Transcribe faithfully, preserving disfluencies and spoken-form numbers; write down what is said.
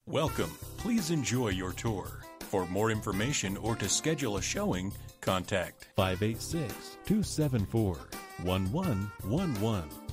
Welcome. Please enjoy your tour. For more information or to schedule a showing, contact five eight six, two seven four, one one one one.